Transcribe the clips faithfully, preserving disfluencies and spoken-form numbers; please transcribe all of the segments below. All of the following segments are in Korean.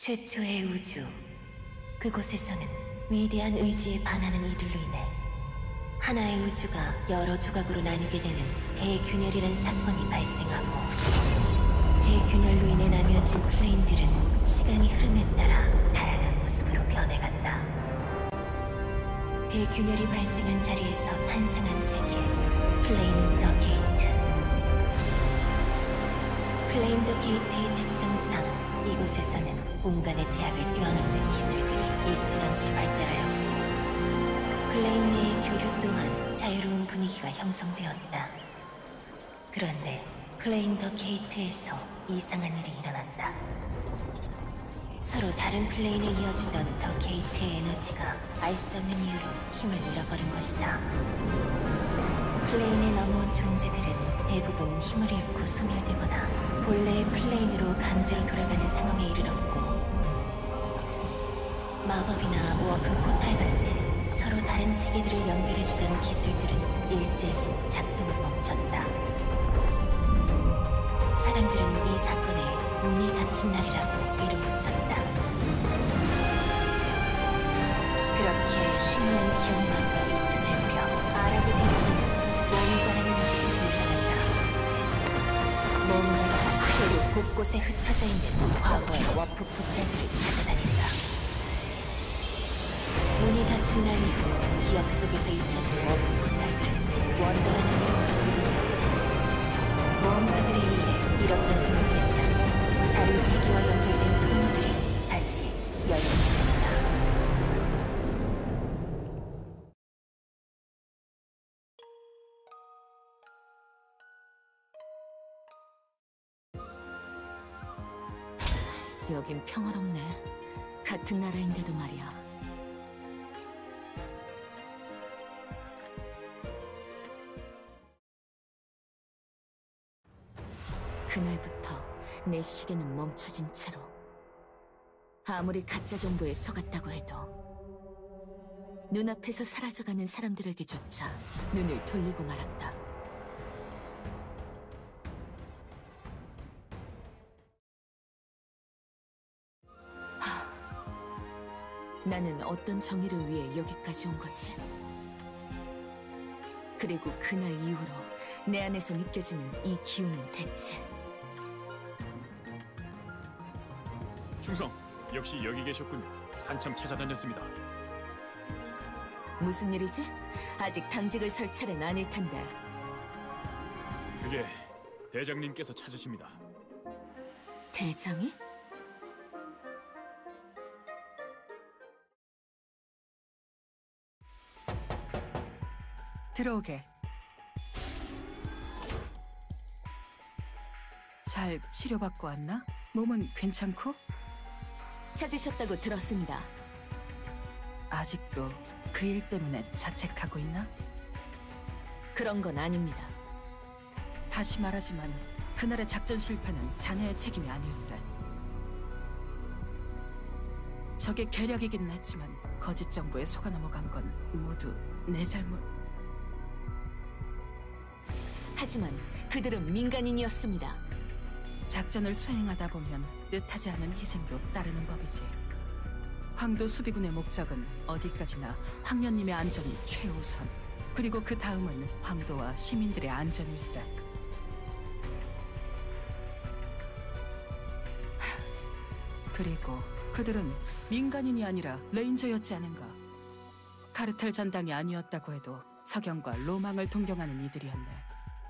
최초의 우주. 그곳에서는 위대한 의지에 반하는 이들로 인해 하나의 우주가 여러 조각으로 나뉘게 되는 대균열이란 사건이 발생하고, 대균열로 인해 나뉘어진 플레인들은 시간이 흐름에 따라 다양한 모습으로 변해간다. 대균열이 발생한 자리에서 탄생한 세계, 플레인 더 게이트. 플레인 더 게이트의 특성상 이곳에서는 공간의 제약을 뛰어넘는 기술들이 일찌감치 발달하였고, 플레인 내의 교류 또한 자유로운 분위기가 형성되었다. 그런데 플레인 더 게이트에서 이상한 일이 일어난다. 서로 다른 플레인을 이어주던 더 게이트의 에너지가 알 수 없는 이유로 힘을 잃어버린 것이다. 플레인에 넘어온 존재들은 대부분 힘을 잃고 소멸되거나 본래의 플레인으로 강제로 돌아가는 상황에 이르렀고, 마법이나 워프 포탈같이 서로 다른 세계들을 연결해주던 기술들은 일제히 작동을 멈췄다. 사람들은 이 사건을 문이 닫힌 날이라고 이름 붙였다. 그렇게 희미한 기억마저 잊혀질 무렵 아라기 대군은 뭔가라는 것이 등장한다. 뭔가가 하루 곳곳에 흩어져 있는 과거의 워프 포탈들을 찾아다닌다. 문이 닫힌 날 이후 기억 속에서 잊혀진 워프 포탈들은 원더라는 이름으로 불리며, 모험가들에 의해 잃었던 힘을 되찾고 다른 세계와 연결된 통로들이 다시 열리게 된다. 여긴 평화롭네. 같은 나라인데도 말이야. 그날부터 내 시계는 멈춰진 채로, 아무리 가짜 정보에 속았다고 해도 눈앞에서 사라져가는 사람들에게조차 눈을 돌리고 말았다. 하... 나는 어떤 정의를 위해 여기까지 온 거지? 그리고 그날 이후로 내 안에서 느껴지는 이 기운은 대체... 충성, 역시 여기 계셨군요. 한참 찾아다녔습니다. 무슨 일이지? 아직 당직을 설 차례는 아닐 텐데. 그게 대장님께서 찾으십니다. 대장이? 들어오게. 잘 치료받고 왔나? 몸은 괜찮고? 찾으셨다고 들었습니다. 아직도 그 일 때문에 자책하고 있나? 그런 건 아닙니다. 다시 말하지만 그날의 작전 실패는 자네의 책임이 아닐세. 적의 계략이긴 했지만 거짓 정보에 속아 넘어간 건 모두 내 잘못. 하지만 그들은 민간인이었습니다. 작전을 수행하다 보면 뜻하지 않은 희생도 따르는 법이지. 황도 수비군의 목적은 어디까지나 황년님의 안전이 최우선, 그리고 그 다음은 황도와 시민들의 안전일세. 그리고 그들은 민간인이 아니라 레인저였지 않은가. 카르텔 전당이 아니었다고 해도 석영과 로망을 동경하는 이들이었네.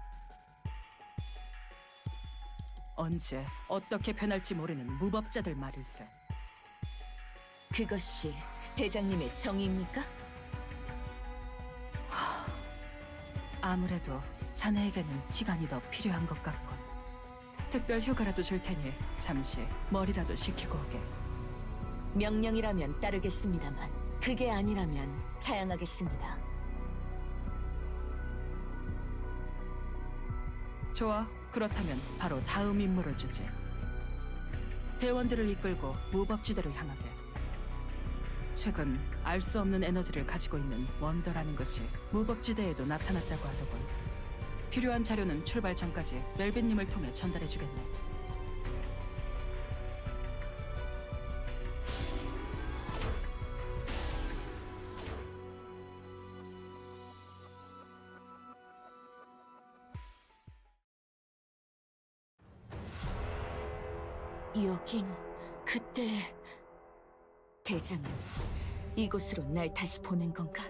언제 어떻게 변할지 모르는 무법자들 말일세. 그것이 대장님의 정의입니까? 하... 아무래도 자네에게는 시간이 더 필요한 것 같군. 특별 휴가라도 줄 테니 잠시 머리라도 식히고 오게. 명령이라면 따르겠습니다만 그게 아니라면 사양하겠습니다. 좋아. 그렇다면 바로 다음 임무를 주지. 대원들을 이끌고 무법지대로 향하게. 최근 알 수 없는 에너지를 가지고 있는 원더라는 것이 무법지대에도 나타났다고 하더군. 필요한 자료는 출발 전까지 멜빈님을 통해 전달해주겠네. 여긴 그때 대장은 이곳으로 날 다시 보낸 건가?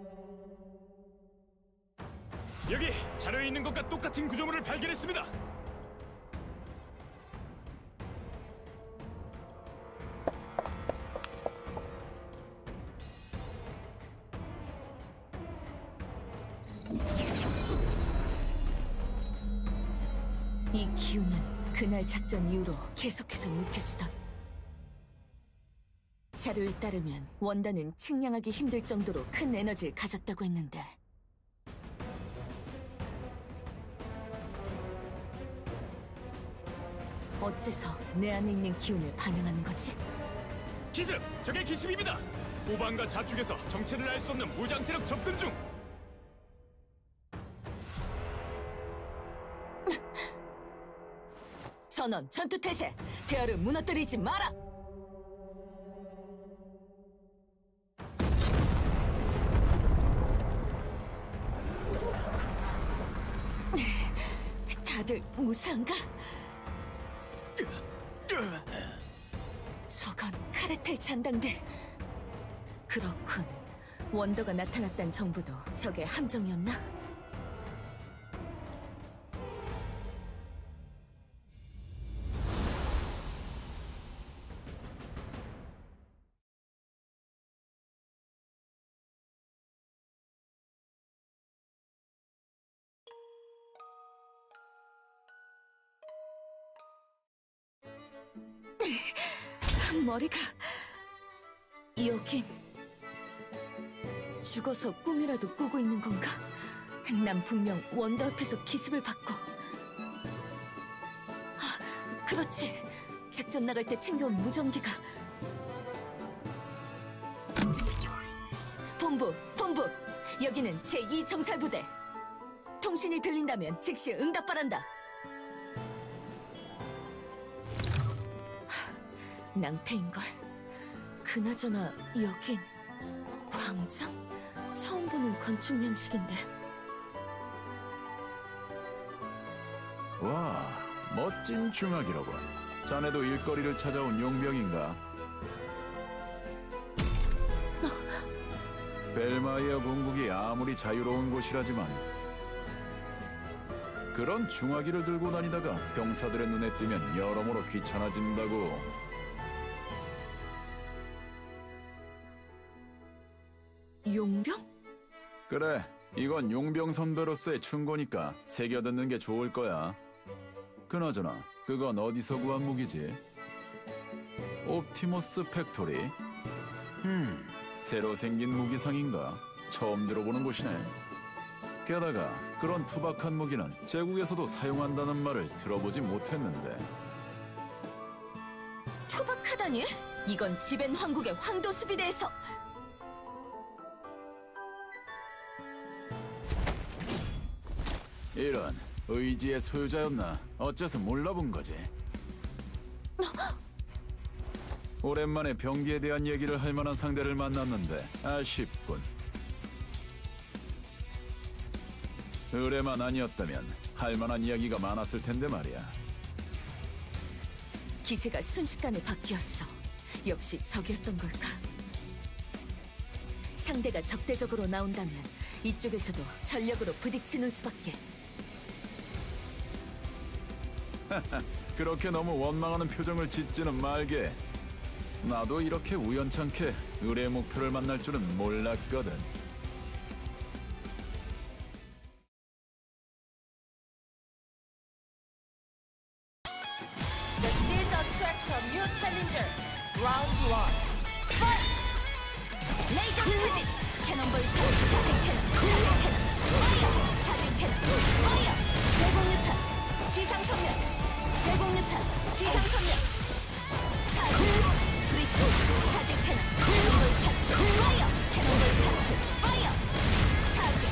여기 자료에 있는 것과 똑같은 구조물을 발견했습니다. 이 기운은 그날 작전 이후로 계속해서 느껴지던. 자료에 따르면 원단은 측량하기 힘들 정도로 큰 에너지를 가졌다고 했는데 어째서 내 안에 있는 기운에 반응하는 거지? 기습! 적의 기습입니다! 후방과 좌측에서 정체를 알 수 없는 무장 세력 접근 중! 전원, 전투 태세! 대열을 무너뜨리지 마라! 다들 무사한가? 저건 카레텔 잔당들. 그렇군. 원더가 나타났단 정보도 적의 함정이었나? 머리가... 여긴... 죽어서 꿈이라도 꾸고 있는 건가? 난 분명 원더 앞에서 기습을 받고... 아, 그렇지! 작전 나갈 때 챙겨온 무전기가... 본부! 본부! 여기는 제이 정찰부대! 통신이 들린다면 즉시 응답 바란다! 낭패인걸. 그나저나 여긴 광장? 처음 보는 건축 양식인데. 와, 멋진 중학이로군. 자네도 일거리를 찾아온 용병인가? 어. 벨마이어 공국이 아무리 자유로운 곳이라지만 그런 중화기를 들고 다니다가 병사들의 눈에 띄면 여러모로 귀찮아진다고. 용병? 그래, 이건 용병 선배로서의 충고니까 새겨듣는 게 좋을 거야. 그나저나 그건 어디서 구한 무기지? 옵티머스 팩토리? 음, 새로 생긴 무기상인가? 처음 들어보는 곳이네. 게다가 그런 투박한 무기는 제국에서도 사용한다는 말을 들어보지 못했는데. 투박하다니? 이건 지벤 황국의 황도 수비대에서... 이런, 의지의 소유자였나? 어째서 몰라본 거지? 오랜만에 병기에 대한 얘기를 할 만한 상대를 만났는데 아쉽군. 의뢰만 아니었다면 할 만한 이야기가 많았을 텐데 말이야. 기세가 순식간에 바뀌었어. 역시 적이었던 걸까? 상대가 적대적으로 나온다면 이쪽에서도 전력으로 부딪히는 수밖에. 그렇게 너무 원망하는 표정을 짓지는 말게. 나도 이렇게 우연찮게 의뢰 목표를 만날 줄은 몰랐거든. This is a track to new challenger. Round one. Fight! 레이저 투지! 캐논볼 사치 차징 캐논! 차징 캐논! 파이어! 차징 캐논! 파이어! 대공 유탄! 지상 선면! 대공 유탄! 지상 선면! 차징! 브리치! 차징 캐논! 캐논볼 사치! 파이어! 캐논볼 사치! 파이어! 차징!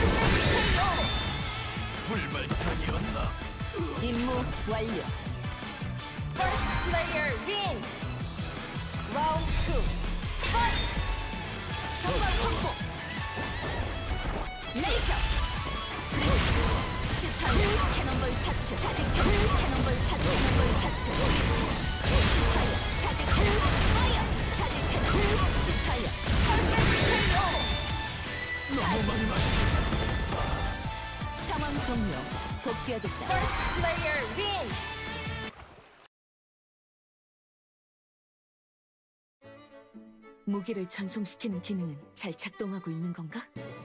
불발탄이었나? 임무 완료. First player win! Round two. Fight! 정말 공포! 레이저! 브리치! 슈타는 캐논볼 사치! 차징 캐논! 캐논볼 사치! 캐논볼 사치! 브리치! 슈타이어 차지 캐논 파이어 차지 캐논 슈타이어 퍼펙트 케이오 너무 많이 마시. 상황 종료 복귀하겠다 퍼스트 플레이어 윈 무기를 전송시키는 기능은 잘 작동하고 있는 건가?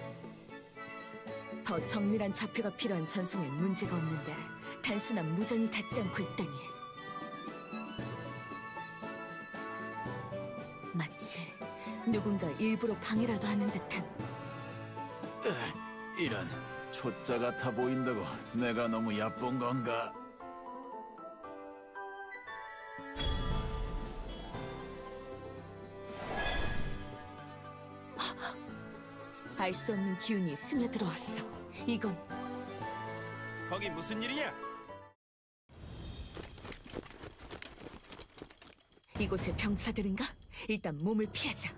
더 정밀한 좌표가 필요한 전송엔 문제가 없는데 단순한 무전이 닿지 않고 있다니. 마치 누군가 일부러 방해라도 하는 듯한. 으, 이런 초짜 같아 보인다고 내가 너무 얕본 건가? 알 수 없는 기운이 스며들어왔어. 이건 거기 무슨 일이야? 이곳의 병사들인가? 일단 몸을 피하자.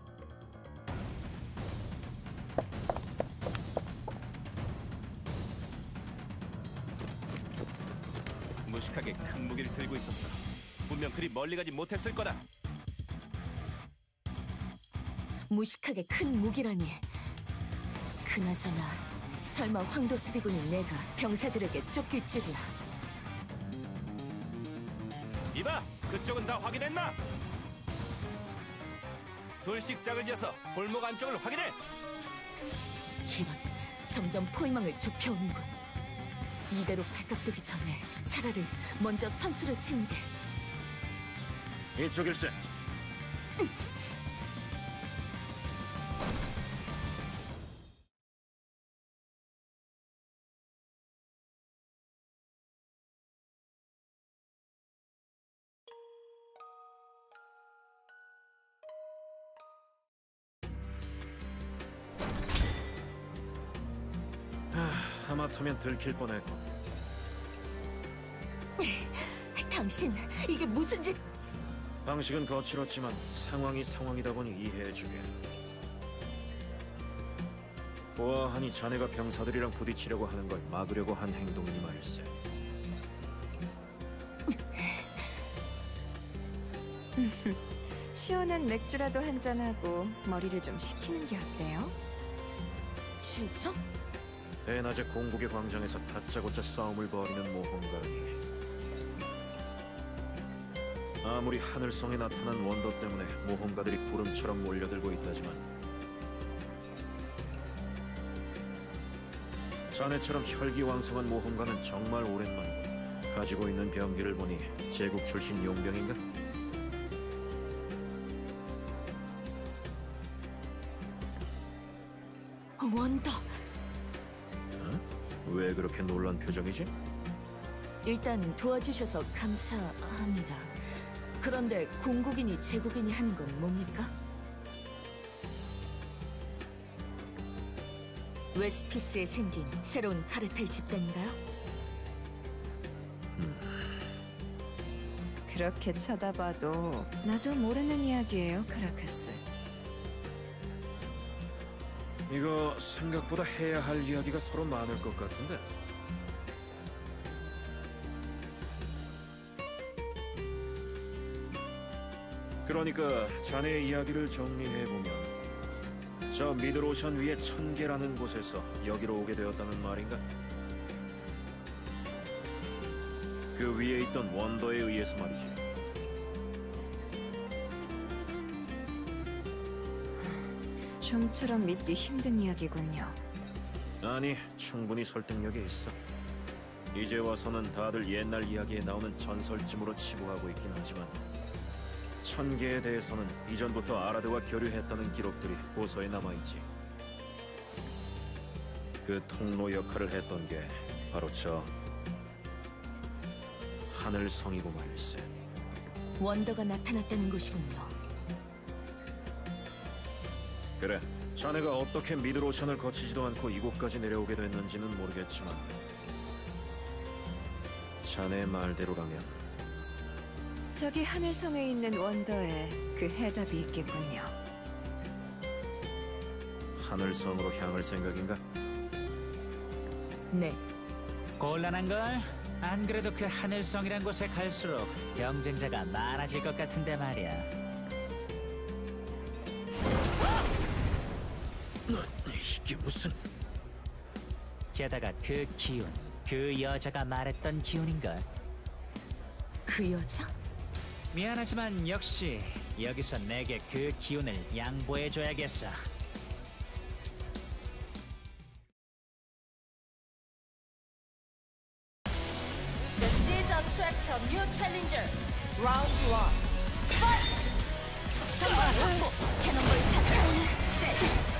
무식하게 큰 무기를 들고 있었어. 분명 그리 멀리 가지 못했을 거다. 무식하게 큰 무기라니. 그나저나 설마 황도수비군인 내가 병사들에게 쫓길 줄이야. 이봐, 그쪽은 다 확인했나? 둘씩 짝을 지어서 골목 안쪽을 확인해. 이런, 점점 포위망을 좁혀오는군. 이대로 발각되기 전에 차라리 먼저 선수를 치는 게. 이쪽일세. 하마터면 들킬 뻔했고. 당신, 이게 무슨 짓? 방식은 거칠었지만 상황이 상황이다 보니 이해해주게. 보아하니 자네가 병사들이랑 부딪히려고 하는 걸 막으려고 한 행동이니 말일세. 시원한 맥주라도 한잔하고 머리를 좀 식히는 게 어때요? 출정? 대낮에 공국의 광장에서 다짜고짜 싸움을 벌이는 모험가니 아무리 하늘성에 나타난 원더 때문에 모험가들이 구름처럼 몰려들고 있다지만 자네처럼 혈기왕성한 모험가는 정말 오랜만이고 가지고 있는 병기를 보니 제국 출신 용병인가? 원더! 왜 그렇게 놀란 표정이지? 일단 도와주셔서 감사합니다. 그런데 공국인이 제국인이 하는 건 뭡니까? 웨스피스에 생긴 새로운 카르텔 집단인가요? 그렇게 쳐다봐도 나도 모르는 이야기예요, 크라카스. 이거 생각보다 해야 할 이야기가 서로 많을 것 같은데. 그러니까 자네의 이야기를 정리해보면 저 미드로션 위의 천계라는 곳에서 여기로 오게 되었다는 말인가? 그 위에 있던 원더에 의해서 말이지. 좀처럼 믿기 힘든 이야기군요. 아니, 충분히 설득력이 있어. 이제 와서는 다들 옛날 이야기에 나오는 전설쯤으로 치부하고 있긴 하지만 천계에 대해서는 이전부터 아라드와 교류했다는 기록들이 고서에 남아있지. 그 통로 역할을 했던 게 바로 저 하늘성이고 말일세. 원더가 나타났다는 곳이군요. 그래, 자네가 어떻게 미드로션을 거치지도 않고 이곳까지 내려오게 됐는지는 모르겠지만 자네 말대로라면 저기 하늘성에 있는 원더에 그 해답이 있겠군요. 하늘성으로 향할 생각인가? 네, 곤란한 걸 안 그래도 그 하늘성이란 곳에 갈수록 경쟁자가 많아질 것 같은데 말이야. 이게 무슨... 게다가 그 기운, 그 여자가 말했던 기운인걸. 그 여자? 미안하지만 역시 여기서 내게 그 기운을 양보해줘야겠어. The season 트랙터 new challenger round one fight! 선발 확보 캐논볼 사 셋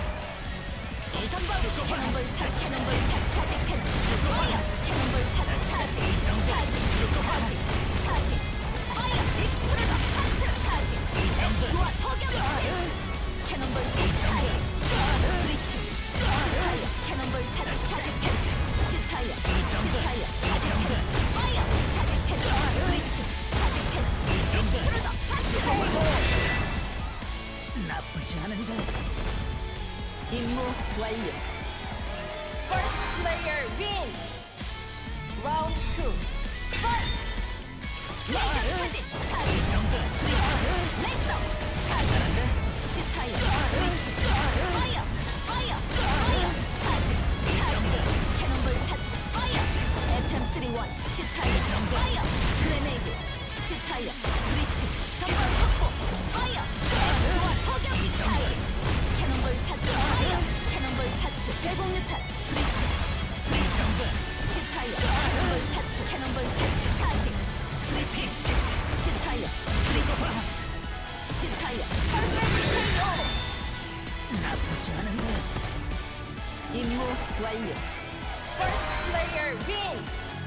선발 캐논볼 사 캐논볼 사 차지 캐논 파이어 캐논볼 사 차지 차지 차지 차지 파이어 익스트루더 파츠 차지 엑스와 포격 시 캐논볼 사 차지 브리치 시타이어 캐논볼 사 차지 캐논 시타이어 시타이어 차지 캐논 파이어 차지 캐논 브리치 차지 캐논 익스트루더 파츠 나쁘지 않은데. 임무 완료. First player win. Round two. Fight. 레이저 차지 차지 정도. 레이서 차지. 시타이어 브리치 파이어 파이어 파이어 차지 차지 캐논볼 사치 파이어 에프엠 삼십일 시타이어 파이어 그레네이드 시타이어 브리치 선발 확보 파이어 엑스와 포격 차지 캐논볼 사치 파이어 캐논볼 사치 대공유탄 브리치 브리치 시타이어 캐논볼 사치 캐논볼 사치 차지 브리치 시타이어 브리치 시타이어 퍼펙트 케이오 나쁘지 않은데. 임무 완료. First player win.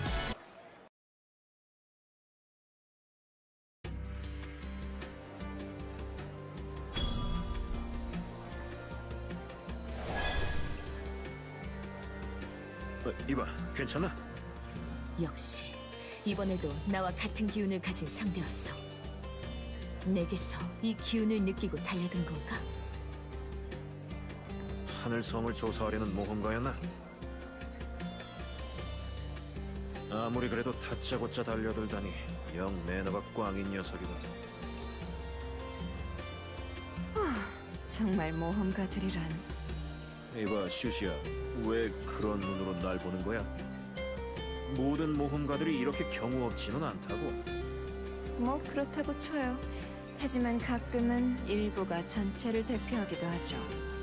어, 이봐, 괜찮아? 역시 이번에도 나와 같은 기운을 가진 상대였어. 내게서 이 기운을 느끼고 달려든 건가? 하늘성을 조사하려는 모험가였나? 아무리 그래도 다짜고짜 달려들다니 영 매너가 꽝인 녀석이다. 정말 모험가들이란. 이봐, 슈시야, 왜 그런 눈으로 날 보는 거야? 모든 모험가들이 이렇게 경우 없지는 않다고. 뭐 그렇다고 쳐요. 하지만 가끔은 일부가 전체를 대표하기도 하죠.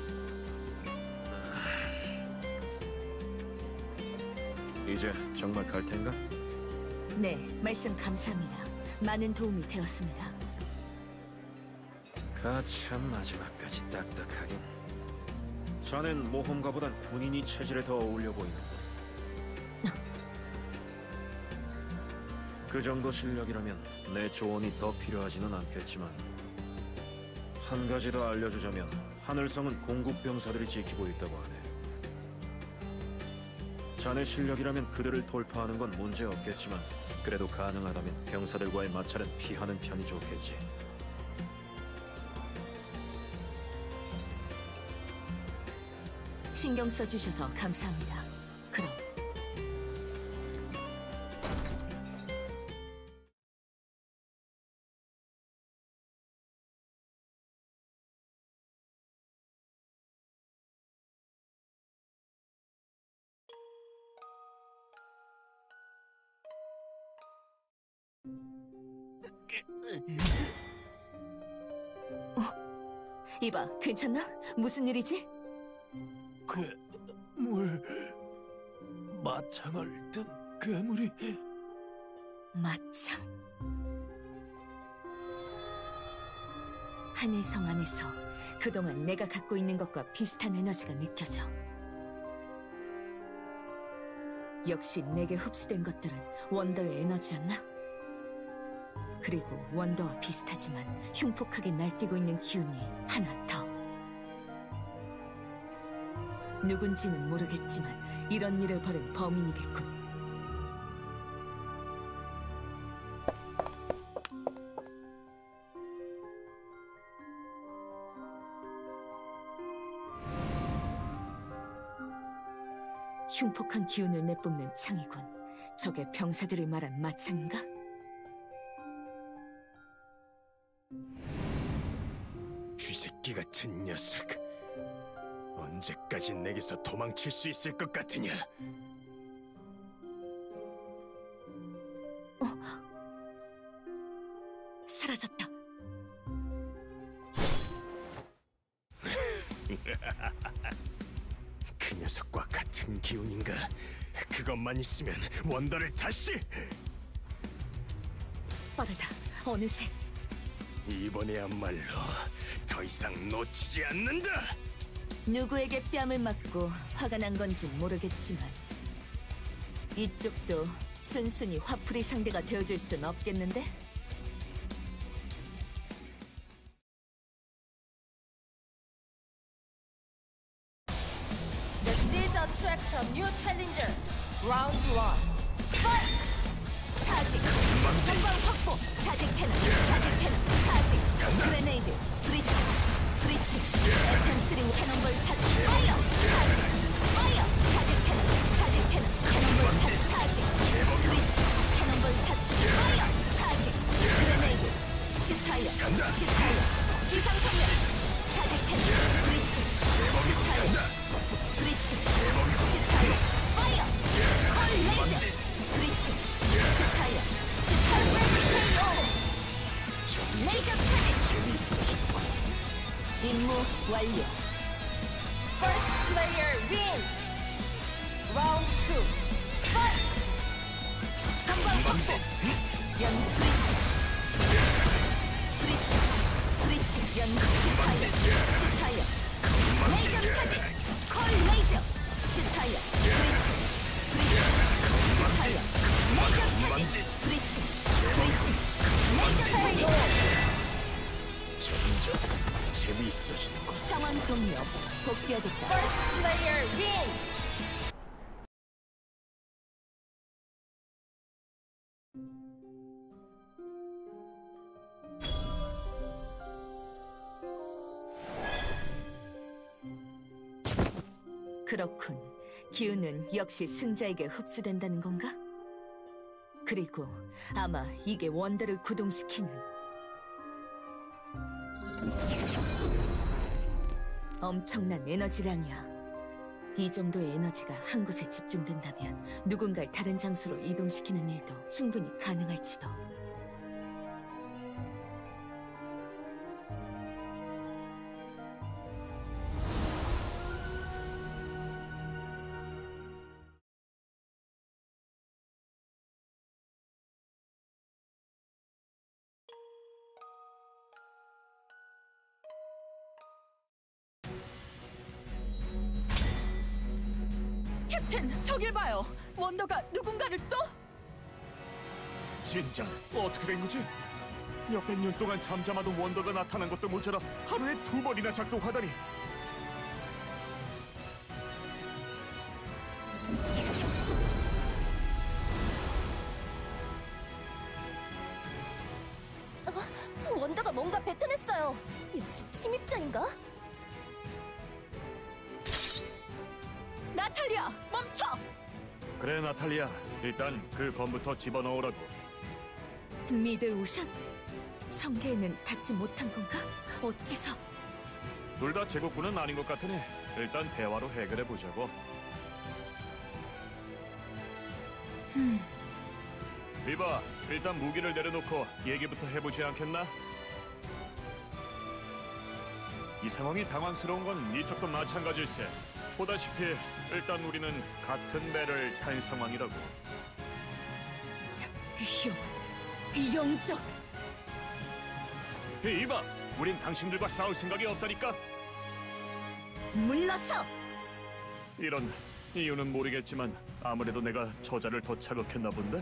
이제 정말 갈 텐가? 네, 말씀 감사합니다. 많은 도움이 되었습니다. 가 참 마지막까지 딱딱하긴. 자넨 모험가보단 군인이 체질에 더 어울려 보이는군. 그 정도 실력이라면 내 조언이 더 필요하지는 않겠지만, 한 가지 더 알려주자면 하늘성은 공국 병사들이 지키고 있다고 하네. 자네 실력이라면 그들을 돌파하는 건 문제 없겠지만, 그래도 가능하다면 병사들과의 마찰은 피하는 편이 좋겠지. 신경 써주셔서 감사합니다. 그럼 어? 이봐, 괜찮나? 무슨 일이지? 괴물... 마창을 든 괴물이... 마창? 하늘성 안에서 그동안 내가 갖고 있는 것과 비슷한 에너지가 느껴져. 역시 내게 흡수된 것들은 원더의 에너지였나? 그리고 원더와 비슷하지만 흉폭하게 날뛰고 있는 기운이 하나 더. 누군지는 모르겠지만 이런 일을 벌인 범인이겠군. 흉폭한 기운을 내뿜는 창이군. 저게 병사들이 말한 마창인가? 쥐새끼 같은 녀석. 언제까지 내게서 도망칠 수 있을 것 같으냐? 사라졌다. 그 녀석과 같은 기운인가? 그것만 있으면 원더를 다시! 빠르다. 어느새 이번에야말로 더 이상 놓치지 않는다! 누구에게 뺨을 맞고 화가 난 건지 모르겠지만 이쪽도 순순히 화풀이 상대가 되어줄 순 없겠는데? The season tractor new challenger. Round one. Fight! 차징! 전방 확보! 차징 캐논! 차징 캐논! 차징! 그레네이드! 브리치! 브리치! 에프엠 쓰리 캐논볼 사치! 파이어! 차징! 파이어! 차징 캐논! 차징 캐논! 캐논볼 사치! 차징! 브리치! 캐논볼 사치! 파이어! 차징! 그레네이드! 슈타이어! 슈타이어! 지상 선멸! 차징 캐논! 브리치! 슈타이어! 브리치! 슈타이어! 파이어! 컬 레이저! 브리치! 슈타이어! 슈타이어! 레이저 차징! 재미있어지고 임무 완료. First player win. Round two. Fight! 전방 확보. 연 브리치. 브리치. 브리치. 연 슈타이어. 슈타이어. 레이저 차징. 콜 레이저. 슈타이어. 브리치. 브리치. 슈타이어. 레이저 차징. 브리치. 브리치. 레이저 차징. 점점 재미있어지는 것. 상황 종료. 복귀하겠다. First player win. 그렇군. 기운은 역시 승자에게 흡수된다는 건가? 그리고 아마 이게 원더를 구동시키는 엄청난 에너지량이야. 이 정도의 에너지가 한 곳에 집중된다면 누군가를 다른 장소로 이동시키는 일도 충분히 가능할지도. 캡틴, 저길 봐요. 원더가 누군가를 또? 진짜 어떻게 된 거지? 몇백 년 동안 잠잠하던 원더가 나타난 것도 모자라 하루에 두 번이나 작동하다니. 원더가 뭔가 뱉어냈어요. 역시 침입자인가? 나탈리아, 멈춰! 그래 나탈리아, 일단 그 검부터 집어넣으라고. 미들 오션? 성계에는 닿지 못한 건가? 어째서? 둘 다 제국군은 아닌 것 같으니 일단 대화로 해결해보자고. 음, 비바, 일단 무기를 내려놓고 얘기부터 해보지 않겠나? 이 상황이 당황스러운 건 이쪽도 마찬가지일세. 보다시피 일단 우리는 같은 배를 탄 상황이라고. 용, 용적. 비바, 우린 당신들과 싸울 생각이 없다니까? 물러서! 이런, 이유는 모르겠지만 아무래도 내가 저자를 더 자극했나 본데?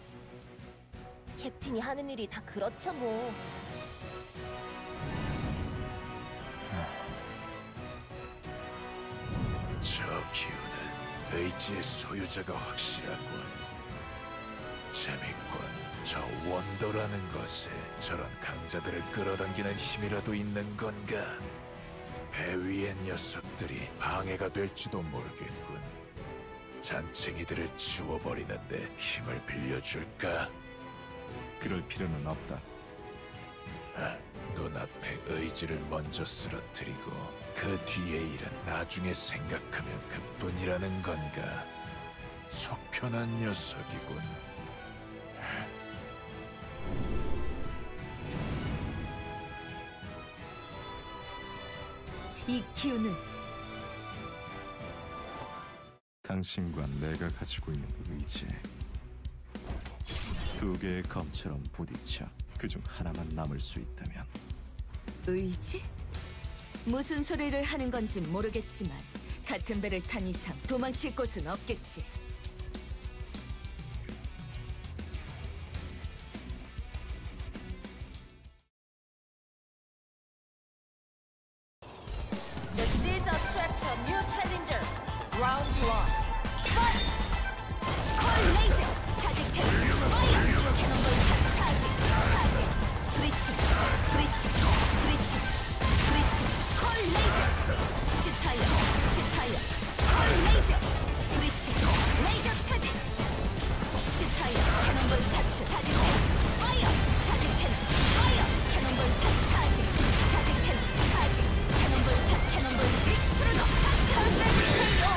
캡틴이 하는 일이 다 그렇죠 뭐. 저 기운은 의지의 소유자가 확실하군. 재밌군. 저 원더라는 것에 저런 강자들을 끌어당기는 힘이라도 있는 건가? 배 위의 녀석들이 방해가 될지도 모르겠군. 잔챙이들을 치워버리는데 힘을 빌려줄까? 그럴 필요는 없다. 아, 눈앞의 의지를 먼저 쓰러뜨리고 그 뒤의 일은 나중에 생각하면 그뿐이라는 건가? 속편한 녀석이군. 이 기운은 당신과 내가 가지고 있는 의지, 두 개의 검처럼 부딪혀 그중 하나만 남을 수 있다면 의지? 무슨 소리를 하는 건지 모르겠지만 같은 배를 탄 이상 도망칠 곳은 없겠지. This is a threat to new challenger. Round one. Fight! 콜 레이저! 차징 캐논! 파이어! 캐논볼 차징! 차징! 브리치! 브리치! 브리치! 브리치! 콜 레이저! 슈타이어! 슈타이어! 콜 레이저! 브리치! 레이저 차징! 슈타이어! 캐논볼 사치! 차징 캐논! 파이어! 차징 캐논! 파이어! 캐논볼 사치! 차징! 차징 캐논! 차징! 캐논볼 사치! 캐논볼 익스트루더! 사치! 케이오!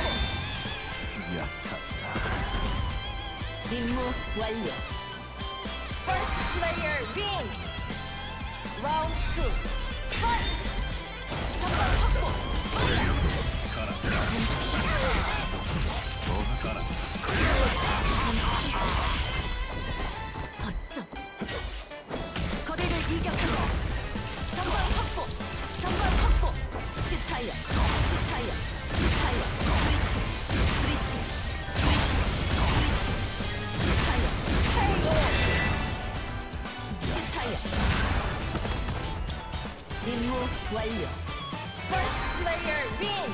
임무 완료. First player win. Round two. Fight. 전방 확보. 가라. 가라. 어쩜 거리를 이겼다. 전방 확보. 전방 확보. 슈타이어. 슈타이어. 슈타이어. 브리치. 브리치. 임무 완료. First player win.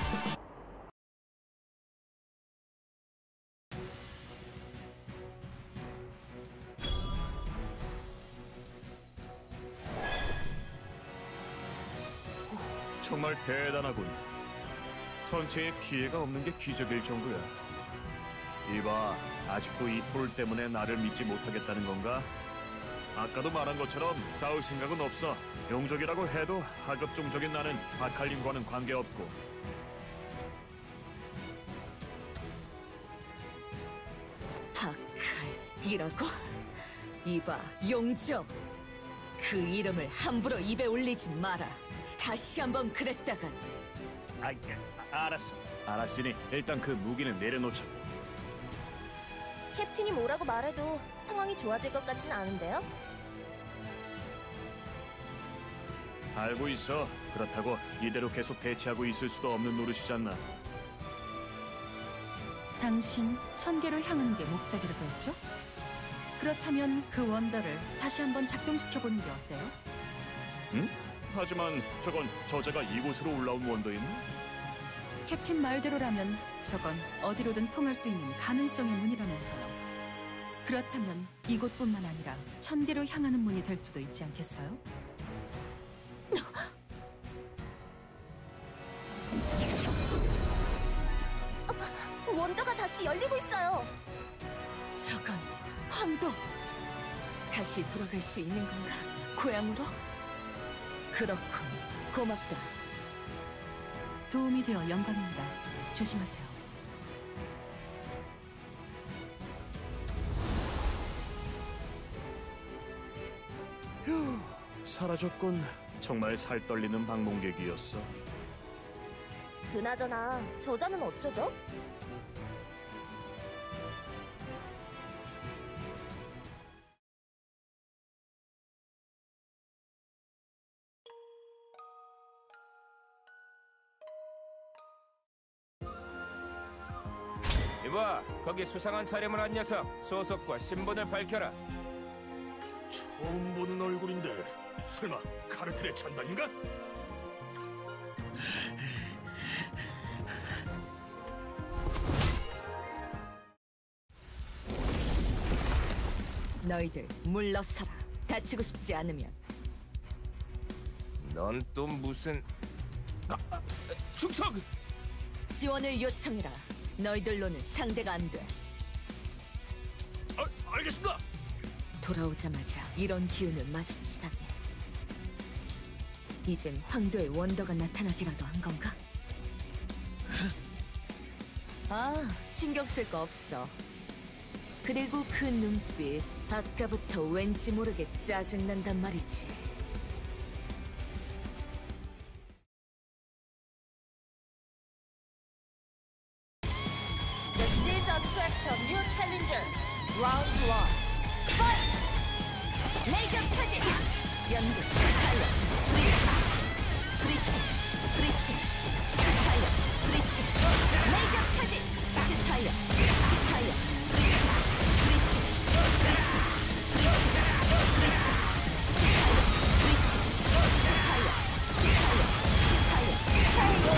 정말 대단하군. 선체에 피해가 없는 게 기적일 정도야. 이봐, 아직도 이 폴 때문에 나를 믿지 못하겠다는 건가? 아까도 말한 것처럼 싸울 생각은 없어. 용족이라고 해도 하급 종족인 나는 아칼림과는 관계없고. 바칼이라고? 이봐, 용족. 그 이름을 함부로 입에 올리지 마라. 다시 한번 그랬다간. 아, 알았어. 알았으니 일단 그 무기는 내려놓자. 캡틴이 뭐라고 말해도 상황이 좋아질 것 같진 않은데요? 알고 있어. 그렇다고 이대로 계속 대치하고 있을 수도 없는 노릇이잖아. 당신 천계로 향하는 게 목적이라고 했죠? 그렇다면 그 원더를 다시 한번 작동시켜보는 게 어때요? 응? 하지만 저건 저자가 이곳으로 올라온 원더였나? 캡틴 말대로라면 저건 어디로든 통할 수 있는 가능성의 문이라면서요. 그렇다면 이곳뿐만 아니라 천계로 향하는 문이 될 수도 있지 않겠어요? 원더가 다시 열리고 있어요. 저건 황도. 다시 돌아갈 수 있는 건가? 고향으로? 그렇군. 고맙다. 도움이 되어 영광입니다. 조심하세요. 휴, 사라졌군. 정말 살 떨리는 방문객이었어. 그나저나 저자는 어쩌죠? 이봐, 거기 수상한 차림을 한 녀석, 소속과 신분을 밝혀라. 처음 보는 얼굴인데 설마 카르텔의 전당인가? 너희들 물러서라. 다치고 싶지 않으면. 넌 또 무슨... 아, 아, 충성! 지원을 요청해라. 너희들로는 상대가 안 돼. 아, 알겠습니다. 돌아오자마자 이런 기운을 마주치다니. 이젠 황도의 원더가 나타나기라도 한 건가? 아, 신경 쓸 거 없어. 그리고 그 눈빛, 아까부터 왠지 모르게 짜증난단 말이지. The Season Tractor New Challenger Round one Fight! 레이저 차지! 연극, 스타일러, 브리치, 브리치, 브리치, 스타일러, 브리치, 레이저 차지! 스타일러, 스타일러, 브리치, 브리치, 브리치, 브리치, 브리치, 스타일러, 브리치, 스타일러, 스타일러, 스타일러,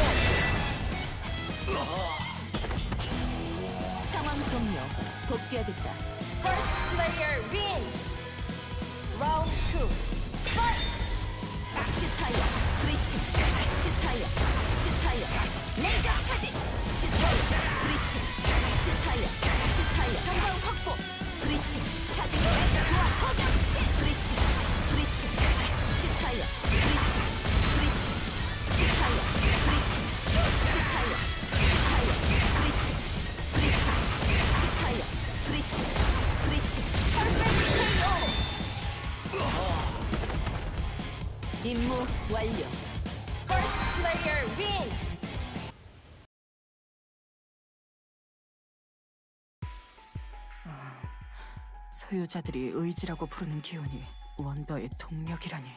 상황 종료. 복귀하겠다. First player win! Round two Fight! 스타일러, 브리치, 스타일러, 스타일러, 레이저 차지! 스타일러, 브리치, 스타일러, 스타일러, 전방 확보! 브리치, 차지! 엑스와 포격 시! 브리치, 브리치, 스타일러, 브리치, 브리치, 스타일러, 브리치, 스타일러, 스타일러, 브리치, 브리치, 스타일러, 브리치, 브리치. 퍼펙트 임무 완료. First player win! 소유자들이 의지라고 부르는 기운이 원더의 동력이라니.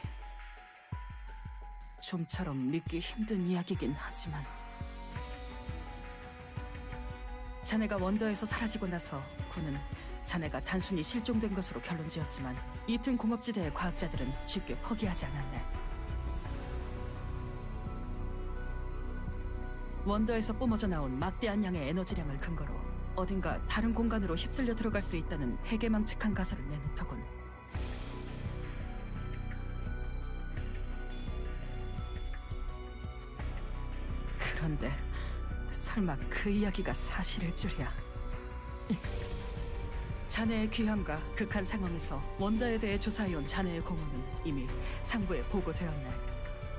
좀처럼 믿기 힘든 이야기긴 하지만 자네가 원더에서 사라지고 나서 군은 자네가 단순히 실종된 것으로 결론지었지만 이튼 공업지대의 과학자들은 쉽게 포기하지 않았네. 원더에서 뿜어져 나온 막대한 양의 에너지량을 근거로 어딘가 다른 공간으로 휩쓸려 들어갈 수 있다는 해괴망측한 가설을 내놓더군. 그런데 설마 그 이야기가 사실일 줄이야. 자네의 귀환과 극한 상황에서 원더에 대해 조사해온 자네의 공헌은 이미 상부에 보고되었네.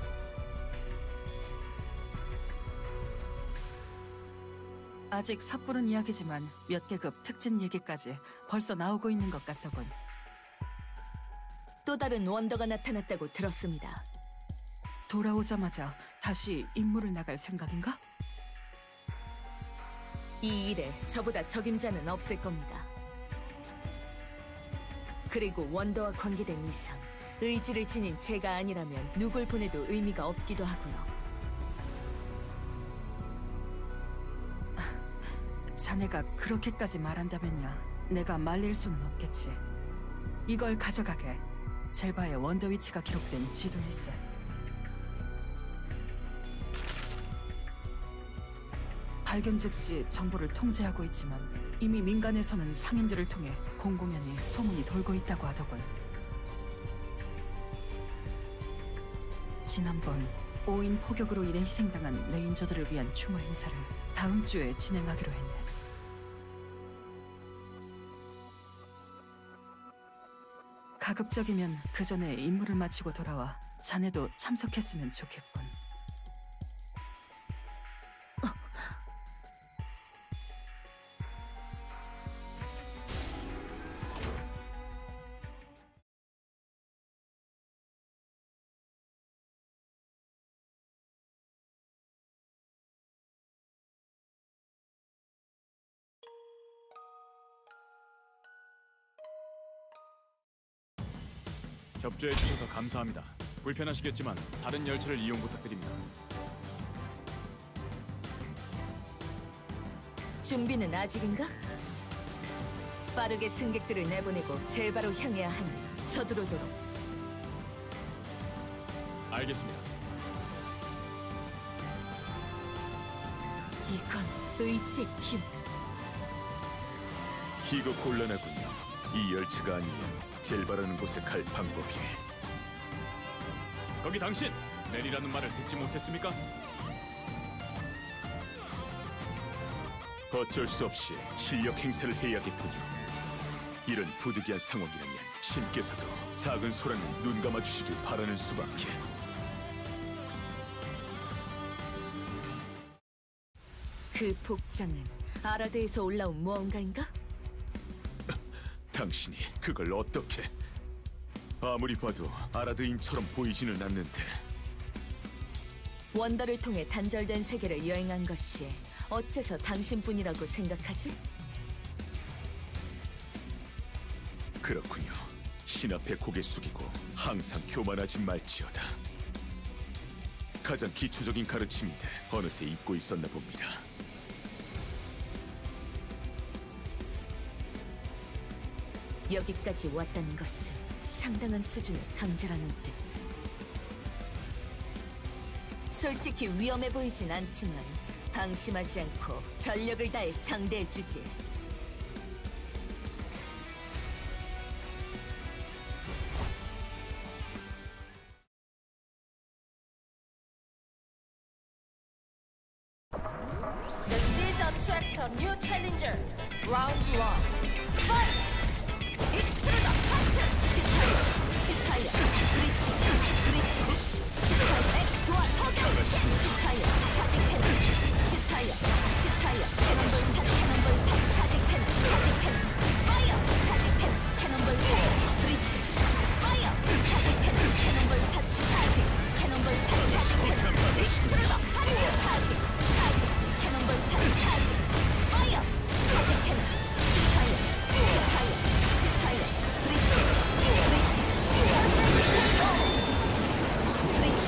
아직 섣부른 이야기지만 몇 계급 특진 얘기까지 벌써 나오고 있는 것 같더군. 또 다른 원더가 나타났다고 들었습니다. 돌아오자마자 다시 임무를 나갈 생각인가? 이 일에 저보다 적임자는 없을 겁니다. 그리고 원더와 관계된 이상 의지를 지닌 제가 아니라면 누굴 보내도 의미가 없기도 하고요. 자네가 그렇게까지 말한다면야 내가 말릴 수는 없겠지. 이걸 가져가게. 젤바의 원더 위치가 기록된 지도일세. 발견 즉시 정보를 통제하고 있지만 이미 민간에서는 상인들을 통해 공공연히 소문이 돌고 있다고 하더군. 지난번 오인 포격으로 인해 희생당한 레인저들을 위한 추모 행사를 다음 주에 진행하기로 했네. 가급적이면 그 전에 임무를 마치고 돌아와 자네도 참석했으면 좋겠군. 협조해 주셔서 감사합니다. 불편하시겠지만 다른 열차를 이용 부탁드립니다. 준비는 아직인가? 빠르게 승객들을 내보내고 젤바로 향해야 하니 서두르도록. 알겠습니다. 이건 의지의 기운. 이거 곤란하군요. 이 열차가 아니면 젤바라는 곳에 갈 방법이. 거기 당신! 내리라는 말을 듣지 못했습니까? 어쩔 수 없이 실력 행사를 해야겠군요. 이런 부득이한 상황이라면 신께서도 작은 소란에 눈 감아주시길 바라는 수밖에. 그 복장은 아라드에서 올라온 무언가인가? 당신이 그걸 어떻게... 아무리 봐도 아라드인처럼 보이지는 않는데. 원더를 통해 단절된 세계를 여행한 것이 어째서 당신뿐이라고 생각하지? 그렇군요. 신 앞에 고개 숙이고 항상 교만하지 말지어다. 가장 기초적인 가르침인데 어느새 잊고 있었나 봅니다. 여기까지 왔다는 것은 상당한 수준의 강자라는 뜻. 솔직히 위험해 보이진 않지만 방심하지 않고 전력을 다해 상대해주지. The season tractor new challenger. Round one. Fight! 익스트루더 사츠! 시타이어, 시타이어, 브리치, 브리치, 시타이어, 엑스와 터격, 시타이어, 사직 캐논, 시타이어, 시타이어, 캐논볼 사직, 캐논볼 사직, 사직 캐논, 사직 캐논, 파이어, 사직 캐논, 캐논볼 사직, 브리치, 파이어, 사직 캐논, 캐논볼 사직, 사직, 캐논볼 사직, 사직 캐논, 익스트루더 사츠, 사직, 사직, 캐논볼 사직, 사직, 파이어, 사직 캐논, 시타이어, 시타이어, 시타이어, 브리치, 브리치, 브리치.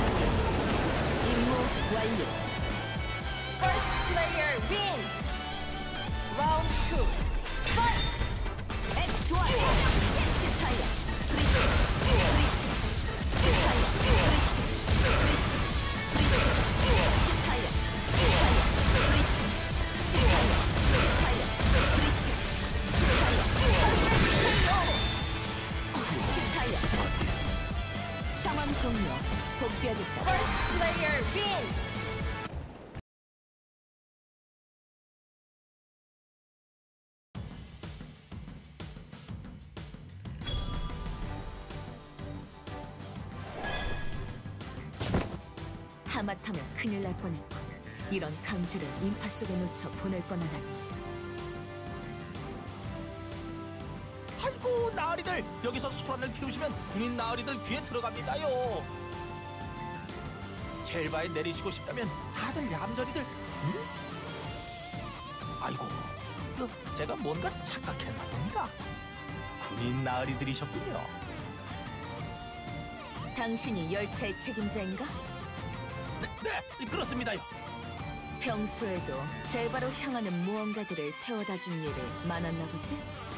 임무 완료. First player win. Round two. Fight! 엑스와 시타이어, 브리치, 브리치, 시타이어, 브리치, 브리치, 브리치, 시타이어, 시타이어, 브리치, 시타이어, 시타이어, 브리치, 시타이어, 시타이어. 상황 종료. 복귀하겠다. First player win. 하마터면 큰일 날 뻔했군. 이런 강제를 인파 속에 놓쳐 보낼 뻔하다니. 아이고 나으리들, 여기서 소란을 피우시면 군인 나으리들 귀에 들어갑니다요. 젤바에 내리시고 싶다면 다들 얌전히들. 응? 아이고, 그 제가 뭔가 착각했나 봅니다. 군인 나으리들이셨군요. 당신이 열차의 책임자인가? 네, 네, 그렇습니다요. 평소에도 젤바로 향하는 무언가들을 태워다 준 일이 많았나 보지?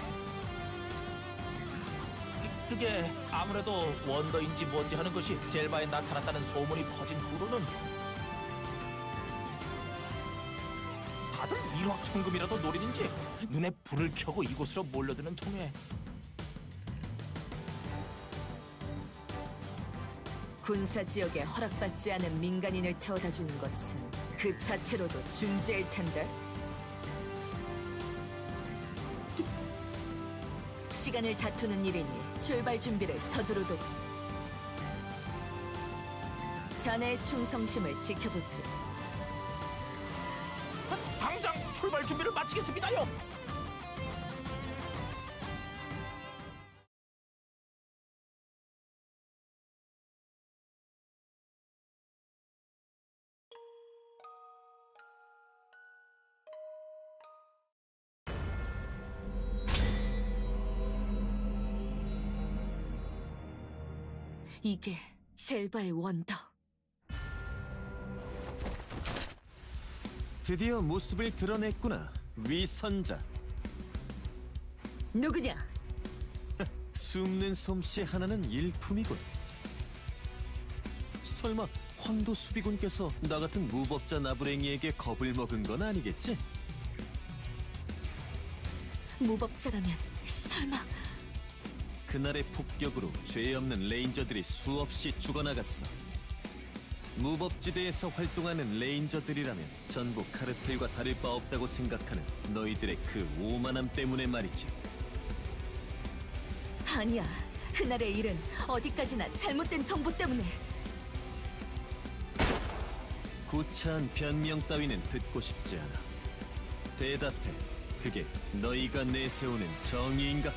그게 아무래도 원더인지 뭔지 하는 것이 젤바에 나타났다는 소문이 퍼진 후로는 다들 일확천금이라도 노리는지 눈에 불을 켜고 이곳으로 몰려드는 통에 군사 지역에 허락받지 않은 민간인을 태워다 주는 것은 그 자체로도 중죄일 텐데. 시간을 다투는 일이니 출발 준비를 서두르도록. 자네의 충성심을 지켜보지. 당장 출발 준비를 마치겠습니다요. 이게 젤바의 원더. 드디어 모습을 드러냈구나, 위선자. 누구냐? 숨는 솜씨 하나는 일품이군. 설마 황도 수비군께서 나 같은 무법자 나부랭이에게 겁을 먹은 건 아니겠지? 무법자라면 설마... 그날의 폭격으로 죄 없는 레인저들이 수없이 죽어나갔어. 무법지대에서 활동하는 레인저들이라면 전부 카르텔과 다를 바 없다고 생각하는 너희들의 그 오만함 때문에 말이지. 아니야. 그날의 일은 어디까지나 잘못된 정보 때문에. 구차한 변명 따위는 듣고 싶지 않아. 대답해. 그게 너희가 내세우는 정의인가?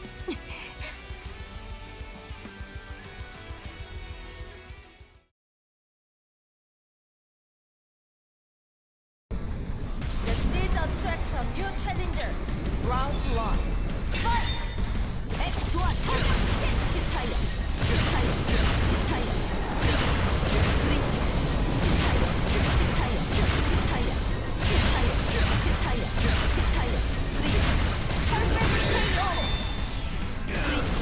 The seeds attract a new challenger. Round one. Fight! 엑스원 타격신! 슈타이어! 슈타이어! 슈타이어! 브리치! 슈타이어! 슈타이어! 슈타이어! 슈타이어! 슈타이어! 슈타이어! 브리치! 퍼펙트 케이오! 브리치!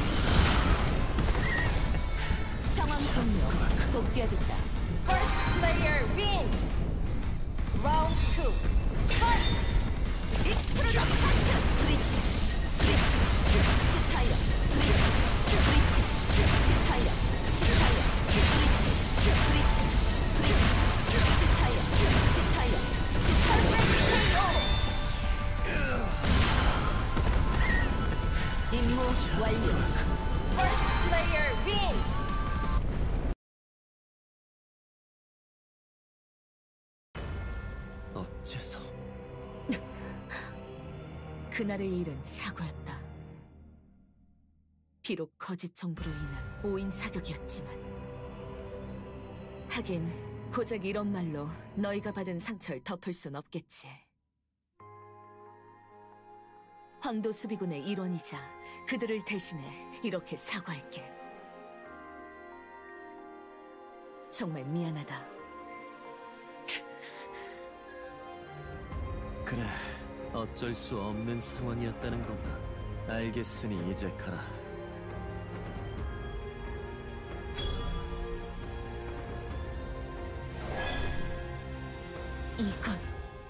상황 종료. 복귀하겠다. First player win. Round two. Fight! 익스트루전 사츠! 브리치! 브리치! 슈타이어! 브리치! 브리치! 슈타이어! 슈타이어! 브리치! 브리치! 브리치! 슈타이어! 슈타이어! 슈타이어! 임무 완료. First player win. 어째서? 그날의 일은 사고였다. 비록 거짓 정보로 인한 오인 사격이었지만, 하긴 고작 이런 말로 너희가 받은 상처를 덮을 순 없겠지. 황도 수비군의 일원이자 그들을 대신해 이렇게 사과할게. 정말 미안하다. 그래, 어쩔 수 없는 상황이었다는 건가. 알겠으니 이제 가라. 이건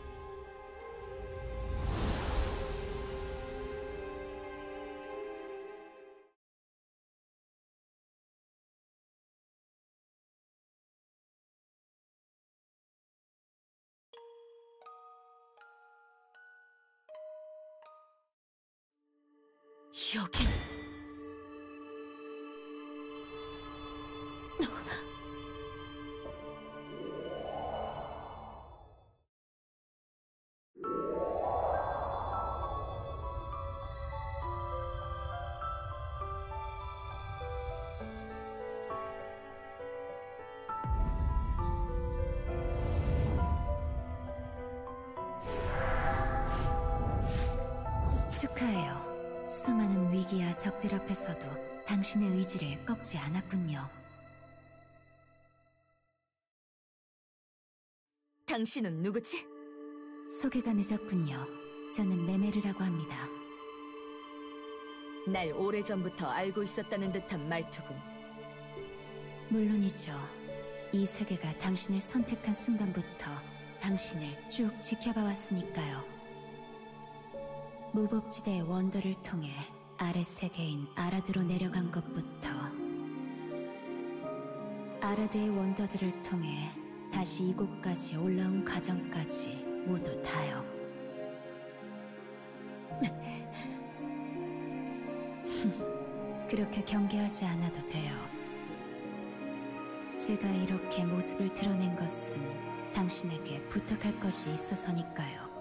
여긴 축하해요. 수많은 위기와 적들 앞에서도 당신의 의지를 꺾지 않았군요. 당신은 누구지? 소개가 늦었군요. 저는 네메르라고 합니다. 날 오래전부터 알고 있었다는 듯한 말투군. 물론이죠. 이 세계가 당신을 선택한 순간부터 당신을 쭉 지켜봐왔으니까요. 무법지대의 원더를 통해 아랫세계인 아라드로 내려간 것부터 아라드의 원더들을 통해 다시 이곳까지 올라온 과정까지 모두 다요. 그렇게 경계하지 않아도 돼요. 제가 이렇게 모습을 드러낸 것은 당신에게 부탁할 것이 있어서니까요.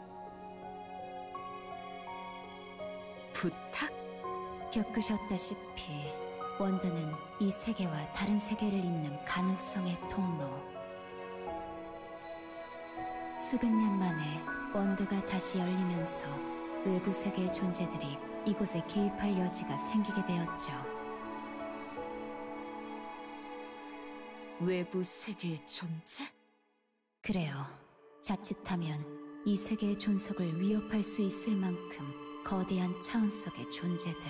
부탁? 겪으셨다시피 원더는 이 세계와 다른 세계를 잇는 가능성의 통로. 수백 년 만에 원더가 다시 열리면서 외부 세계의 존재들이 이곳에 개입할 여지가 생기게 되었죠. 외부 세계의 존재? 그래요. 자칫하면 이 세계의 존속을 위협할 수 있을 만큼 거대한 차원 속의 존재들.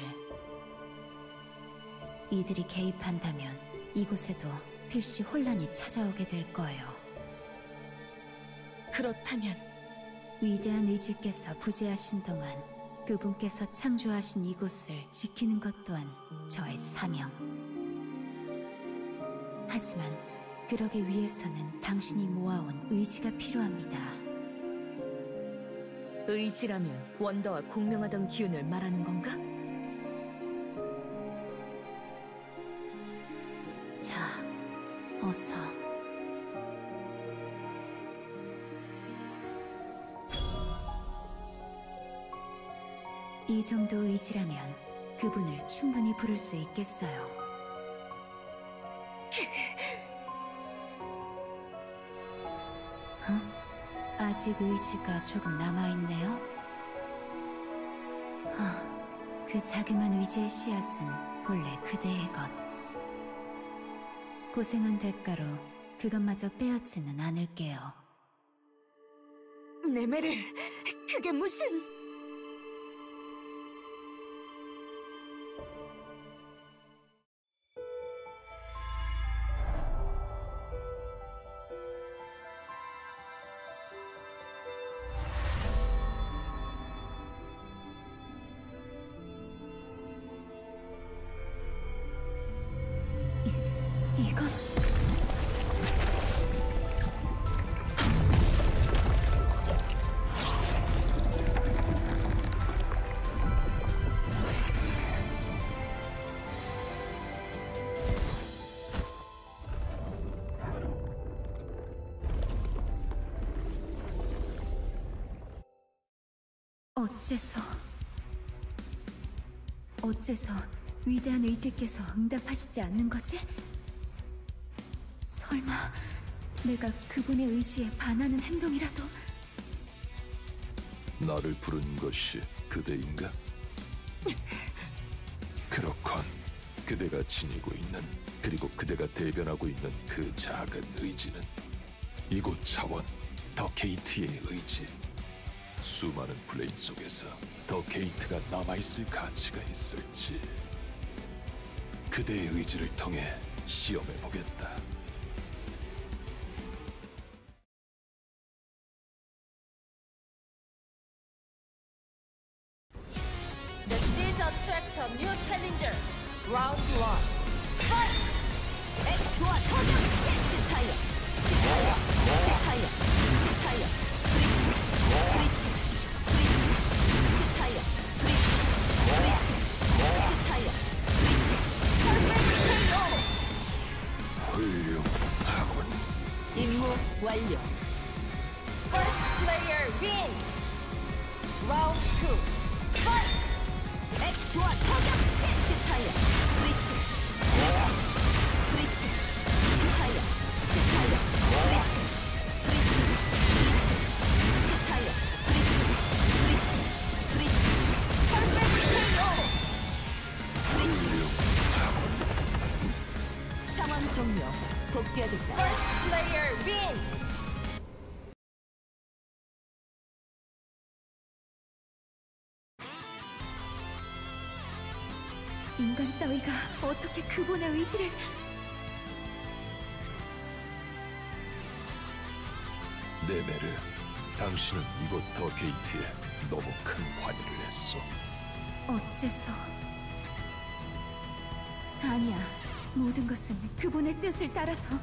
이들이 개입한다면 이곳에도 필시 혼란이 찾아오게 될 거예요. 그렇다면 위대한 의지께서 부재하신 동안 그분께서 창조하신 이곳을 지키는 것 또한 저의 사명. 하지만 그러기 위해서는 당신이 모아온 의지가 필요합니다. 의지라면 원더와 공명하던 기운을 말하는 건가? 자, 어서. 이 정도 의지라면 그분을 충분히 부를 수 있겠어요. 어? 아직 의지가 조금 남아있네요. 아, 그 자그만 의지의 씨앗은 본래 그대의 것. 고생한 대가로 그것마저 빼앗지는 않을게요. 네메르, 그게 무슨... 이건... 어째서... 어째서 위대한 의지께서 응답하시지 않는 거지? 설마 내가 그분의 의지에 반하는 행동이라도... 나를 부른 것이 그대인가? 그렇건 그대가 지니고 있는, 그리고 그대가 대변하고 있는 그 작은 의지는 이곳 차원 더 게이트의 의지. 수많은 플레인 속에서 더 게이트가 남아있을 가치가 있을지 그대의 의지를 통해 시험해보겠다. The Seed attract a new challenger. Round one. Fight! 엑스와 통역 시타이어, 시타이어, 시타이어, 시타이어, 브리츠, 브리츠, 브리츠, 시타이어, 브리츠, 브리츠, 시타이어, 브리츠. 훌륭하군. 임무 완료. First player win. Round two. Fight! 엑스와 통역 시타이어, 브리츠, 브리츠, 브리츠, 시타이어, 시타이어, 브리츠, 브리츠, 브리츠, 시타이어, 브리츠, 브리츠, 브리츠. 브리츠. 상황 종료. 복귀하겠다. First player win. 인간 따위가 어떻게 그분의 의지를... 네메르, 당신은 이곳 더 게이트에 너무 큰 관여를 했어. 어째서... 아니야, 모든 것은 그분의 뜻을 따라서...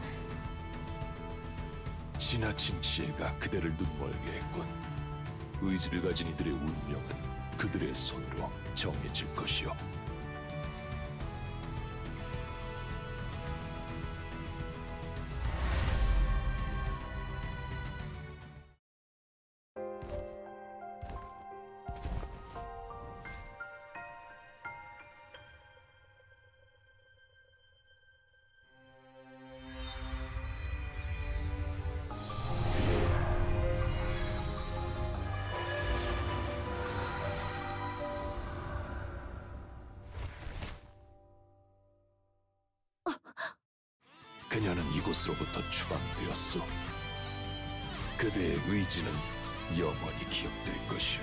지나친 지혜가 그대를 눈멀게 했군. 의지를 가진 이들의 운명은 그들의 손으로 정해질 것이오. 그녀는 이곳으로부터 추방되었소. 그대의 의지는 영원히 기억될 것이오.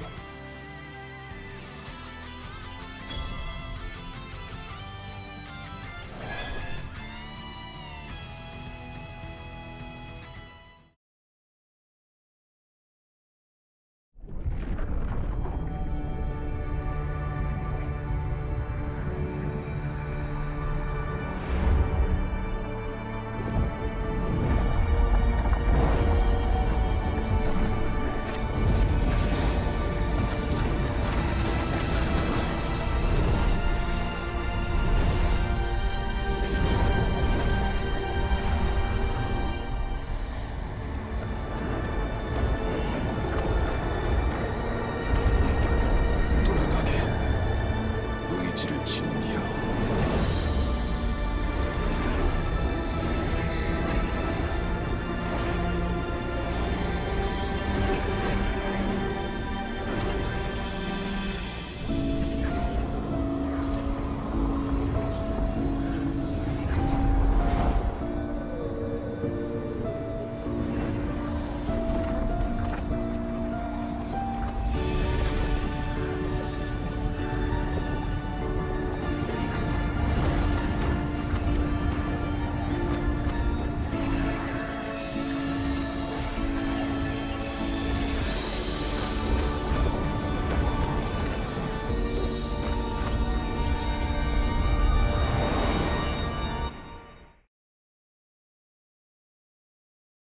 의지를 지닌